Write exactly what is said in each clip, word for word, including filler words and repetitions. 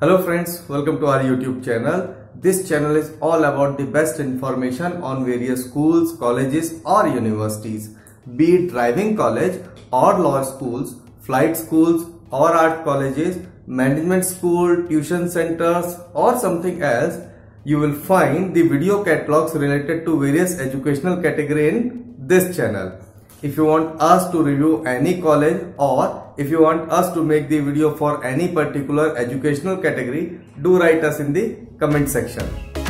Hello friends, welcome to our YouTube channel. This channel is all about the best information on various schools, colleges or universities. Be it driving college or law schools, flight schools or art colleges, management school, tuition centers or something else, you will find the video catalogs related to various educational category in this channel. If you want us to review any college or if you want us to make the video for any particular educational category, do write us in the comment section.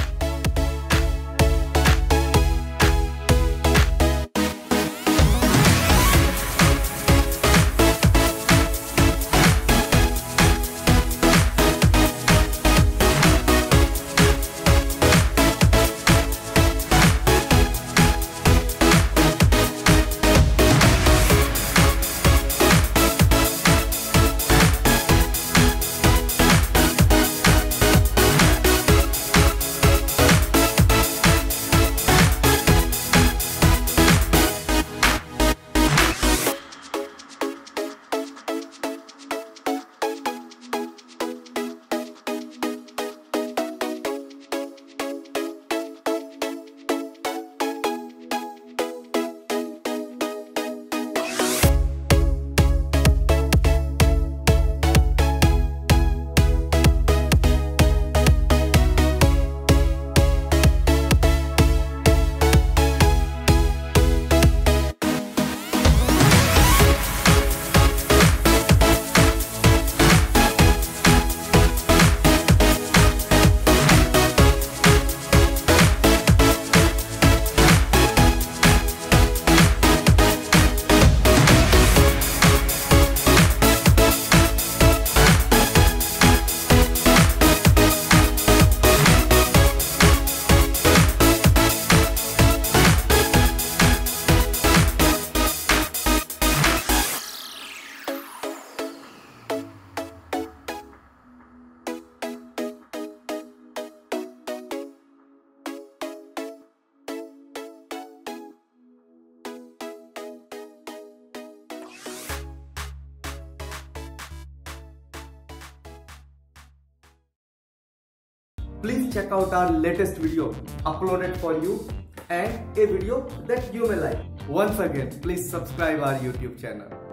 Please check out our latest video uploaded for you and a video that you may like. Once again, please subscribe our YouTube channel.